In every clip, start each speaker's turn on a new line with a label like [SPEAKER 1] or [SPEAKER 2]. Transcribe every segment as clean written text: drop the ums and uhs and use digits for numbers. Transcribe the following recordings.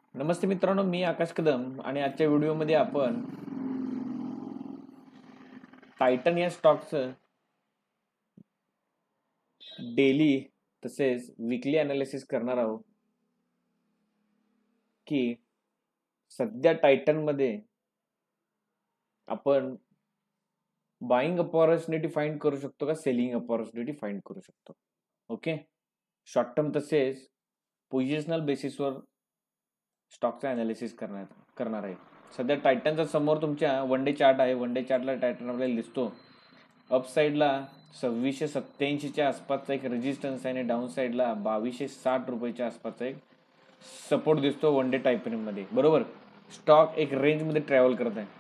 [SPEAKER 1] नमस्ते मित्रांनो, मी आकाश कदम आणि आजच्या व्हिडिओमध्ये आपण टायटन या स्टॉकचं डेली तसेच विकली अनालिसिस करणार आहोत की सध्या टायटनमध्ये आपण बाईंग अपॉर्च्युनिटी फाइंड करू शकतो का सेलिंग अपॉर्च्युनिटी फाइंड करू शकतो. ओके, शॉर्ट टर्म तसेच पोझिशनल बेसिसवर स्टॉकचं अनालिसिस करणार आहे. सध्या टायटनचा समोर तुमच्या वन डे चार्ट आहे. वन डे चार्टला टायटन आपल्याला दिसतो. अप साईडला 2687च्या आसपासचा एक रेजिस्टन्स आहे आणि डाऊन साईडला 2260 रुपयाच्या आसपासचा एक सपोर्ट दिसतो वन डे टाइम फ्रेम मध्ये. बरोबर, स्टॉक एक रेंज मध्ये ट्रॅव्हल करत आहे.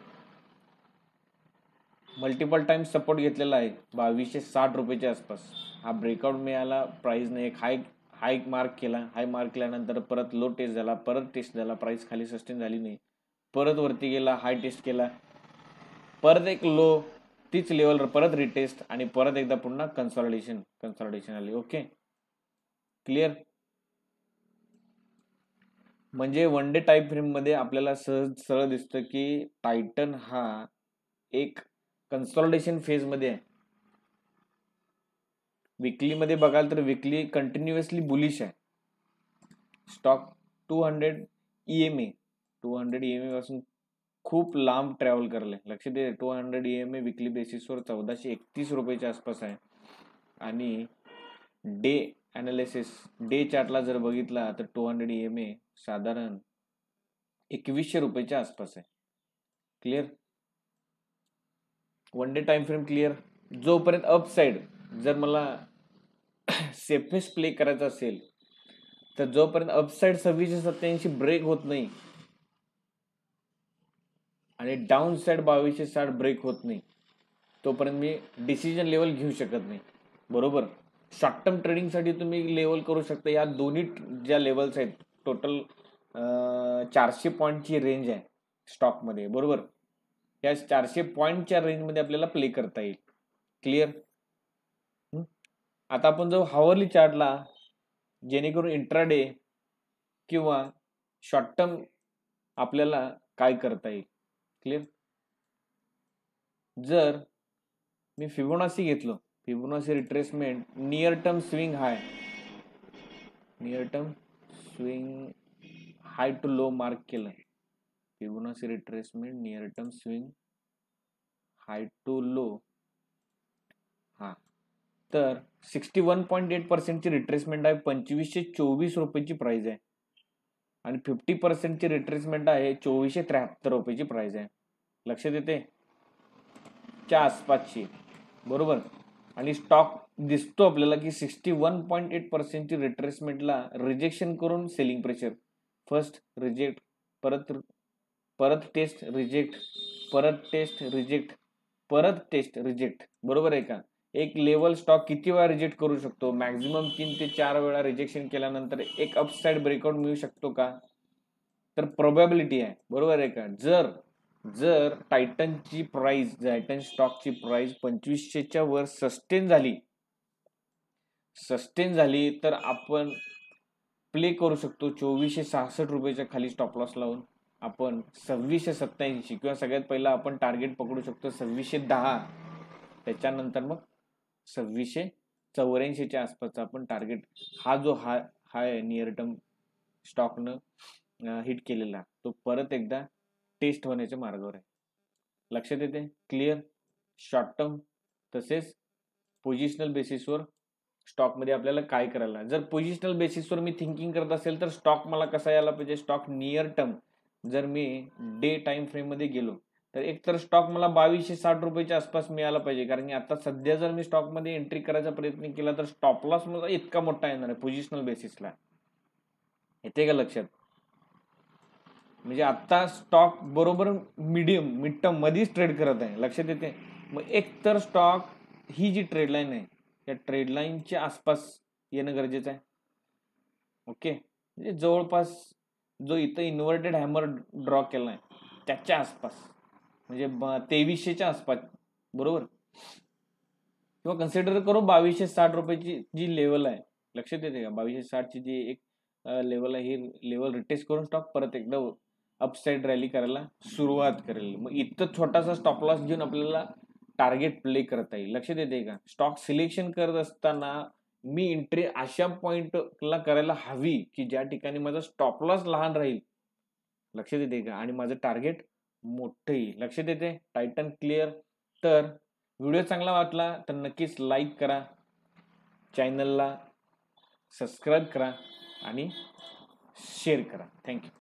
[SPEAKER 1] मल्टिपल टाइम सपोर्ट घेतलेला आहे 2260 रुपयाच्या आसपास. हा ब्रेकआउट मिळाला, प्राइसने एक हाय मार्क केल्यानंतर परत लो टेस्ट झाला, परत टेस्ट झाला, प्राइस खाली सस्टेन झाली नाही, परत वरती गेला, हाय टेस्ट केला, परत एक लो, तीच लेवल परत रिटेस्ट आणि परत एकदा पुन्हा कन्सॉलिडेशन आली. Okay, clear. म्हणजे वन डे टाइम फ्रेम मध्ये आपल्याला सहज सरळ दिसतं की टायटन हा एक कन्सॉलिडेशन फेज मध्ये आहे. विकली मध्ये बघाल तर विकली कंटिन्युअसली बुलिश आहे. स्टॉक 200 EMA पासून खूप लांब ट्रॅव्हल करले. लक्ष दे, 200 EMA विकली बेसिसवर 1431 रुपयाच्या आसपास आहे. आणि डे अनालिसिस डे चार्टला जर बघितला तर 200 EMA साधारण 2100 रुपयाच्या आसपास आहे. Clear. One day time frame clear. जोपर्यंत अप साइड जर मला सेफेस्ट प्ले करायचा असेल तर जोपर्यंत अपसाइड 2687 ब्रेक होत नाही आणि डाऊन साइड 2260 ब्रेक होत नाही तोपर्यंत मी डिसिजन लेवल घेऊ शकत नाही. बरोबर, शॉर्ट टर्म ट्रेडिंगसाठी तुम्ही लेवल करू शकता. या दोन्ही ज्या लेवल्स आहेत, टोटल 400 पॉईंटची रेंज आहे स्टॉकमध्ये. बरोबर, या 400 पॉईंटच्या रेंजमध्ये आपल्याला प्ले करता येईल. क्लिअर. आता आपण जो हावरली चार्टला जेणेकरून इंट्राडे किंवा शॉर्ट टर्म आपल्याला काय करता येईल. क्लिअर. जर मी फिबोनाची घेतलो, Fibonacci retracement near term swing high to low mark केलं. Fibonacci retracement near term swing high to low, हा, तर 61.8% ची रिट्रेसमेंट आहे. 2524 रुपयाची प्राइस आहे आणि 50% ची रिट्रेसमेंट आहे 2473 रुपयाची प्राइस आहे. लक्षात येते, च्या आसपासची. बरोबर, आणि स्टॉक दिसतो आपल्याला की 61.8% ची रिट्रेसमेंटला रिजेक्शन करून सेलिंग प्रेशर. फर्स्ट रिजेक्ट, परत टेस्ट रिजेक्ट, परत टेस्ट रिजेक्ट, परत टेस्ट रिजेक्ट. बरोबर आहे का. एक लेवल स्टॉक किती वेळा रिजेक्ट करू शकतो? मॅक्झिमम 3 ते 4 वेळा रिजेक्शन केल्यानंतर एक अपसाइड ब्रेकआउट मिळू शकतो का? तर प्रोबॅबिलिटी आहे. बरोबर आहे का. जर टायटनची प्राइस, टायटन स्टॉकची प्राइस 2500च्या वर सस्टेन झाली तर आपण प्ले करू शकतो 2466 रुपयाच्या खाली स्टॉप लॉस लावून आपण 2687 किंवा सगळ्यात पहिला आपण टार्गेट पकडू शकतो 2610. त्याच्यानंतर मग 2684च्या आसपासचा आपण टार्गेट, हा जो हाय नियर टर्म स्टॉकनं हिट केलेला, तो परत एकदा टेस्ट होण्याच्या मार्गावर आहे. लक्षात येते. क्लिअर. शॉर्ट टर्म तसेच पोझिशनल बेसिसवर स्टॉकमध्ये आपल्याला काय करायला. जर पोझिशनल बेसिसवर मी थिंकिंग करत असेल तर स्टॉक मला कसा यायला पाहिजे. स्टॉक नियर टर्म जर मी डे टाइम फ्रेम मध्ये गेलो तर एकतर स्टॉक मला 2260 रुपयाच्या आसपास मिळाला पाहिजे. कारण की आता सध्या जर मी स्टॉकमध्ये एंट्री करायचा प्रयत्न केला तर स्टॉप लॉस मला इतका मोठा येणार आहे पोझिशनल बेसिसला. येते का लक्षात. म्हणजे आता स्टॉक बरोबर मिड टर्म मध्येच ट्रेड करत आहे. लक्षात येते. मग एक तर स्टॉक ही जी ट्रेड लाईन आहे त्या ट्रेड लाईनच्या आसपास येणं गरजेचं आहे. ओके, म्हणजे जवळपास जो इथं इन्व्हर्टेड हॅमर ड्रॉ केलाय त्याच्या आसपास, म्हणजे 2300च्या आसपास. बरोबर, किंवा कन्सिडर करू 2260 रुपयाची जी लेवल आहे. लक्षात येते का. 2260 ची जी एक लेवलला ही लेवल रिटेस्ट करून स्टॉक परत एकदा अपसाईड रॅली करायला सुरुवात करेल. मग इथं छोटासा स्टॉप लॉस घेऊन आपल्याला टार्गेट प्ले करता येईल. लक्षात येते का? स्टॉक सिलेक्शन करत असताना मी एंट्री अशा पॉइंटला करायला हवी की ज्या ठिकाणी माझा स्टॉप लॉस लहान राहील. लक्षात येते का? आणि माझं टार्गेट मोठं येईल. लक्षात येते? Titan clear? तर व्हिडिओ चांगला वाटला तर नक्कीच लाईक करा, चॅनलला सबस्क्राईब करा आणि शेअर करा. थँक्यू.